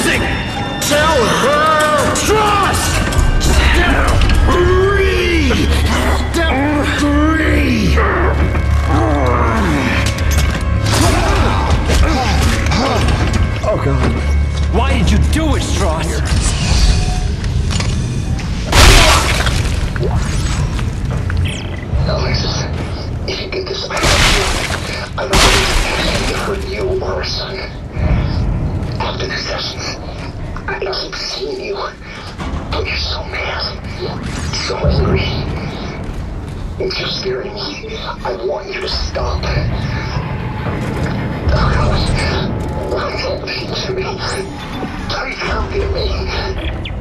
missing! Tell her! Trust! Step 3! Step 3! Oh god. Why did you do it, Stross? Alex, if you get this, I love you. I'm not going to hurt you or our son. After the sessions, I keep seeing you, but you're so mad, so angry. You're scaring me. I want you to stop. Oh God, what's happening to me? Please come get me.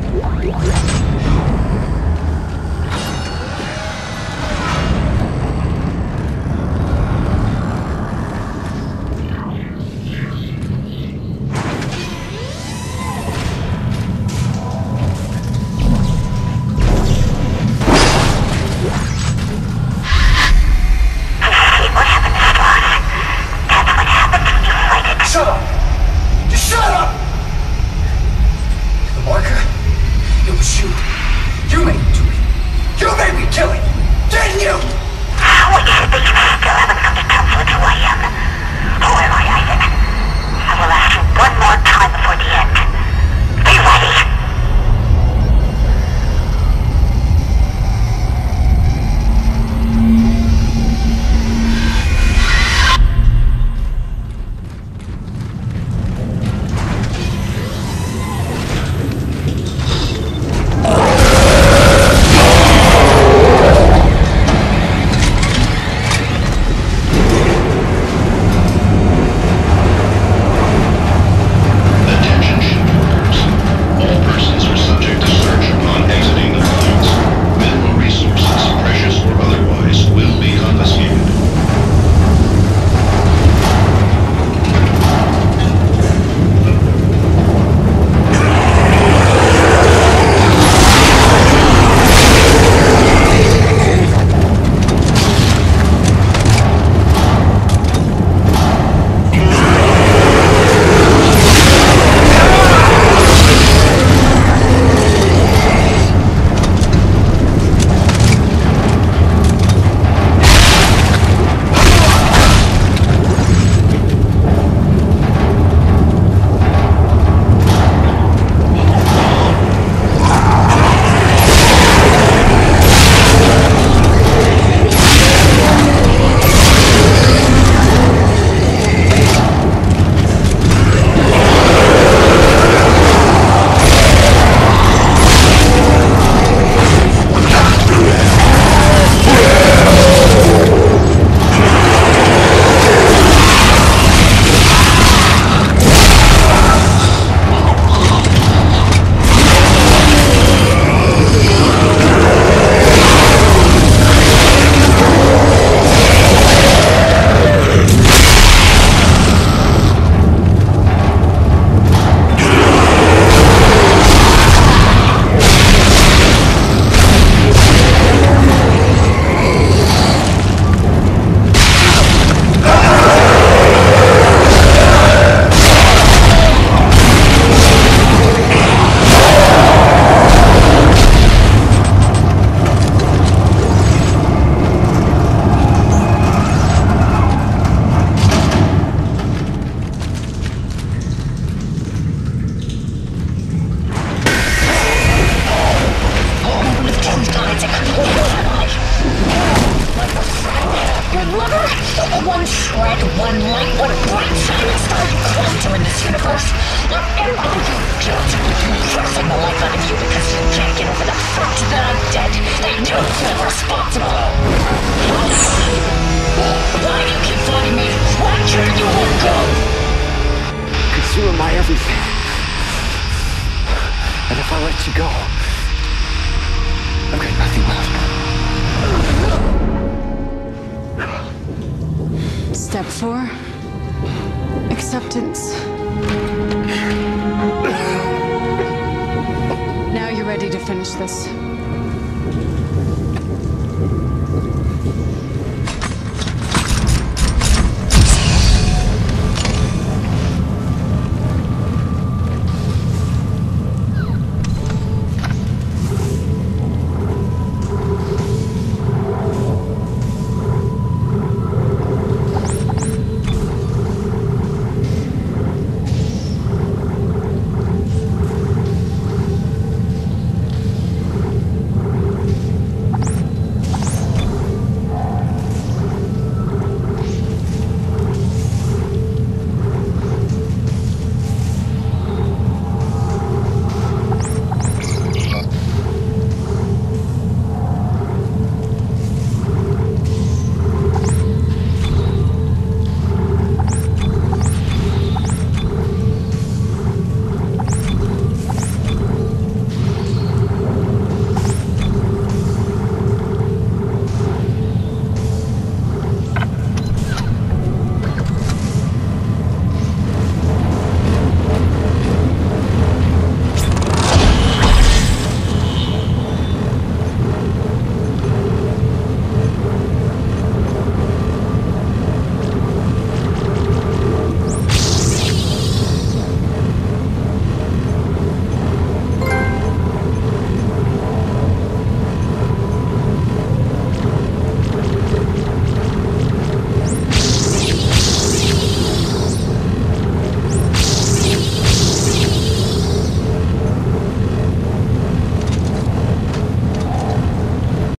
Shut up! Just shut up! The marker? It was you. You made me do it. You made me kill it! Didn't you? What do you think you still haven't come to terms with who I am? Who am I, Isaac? I will ask you one more time before the end. Be ready! One shred, one light, one bright shining star quantum in this universe. You're pressing the life out of you because you can't get over the fact that I'm dead. And you're never responsible. Why do you keep fighting me? Why can't you let go? Because you are my everything. And if I let you go, I've got nothing left. Step 4. Acceptance. Now you're ready to finish this.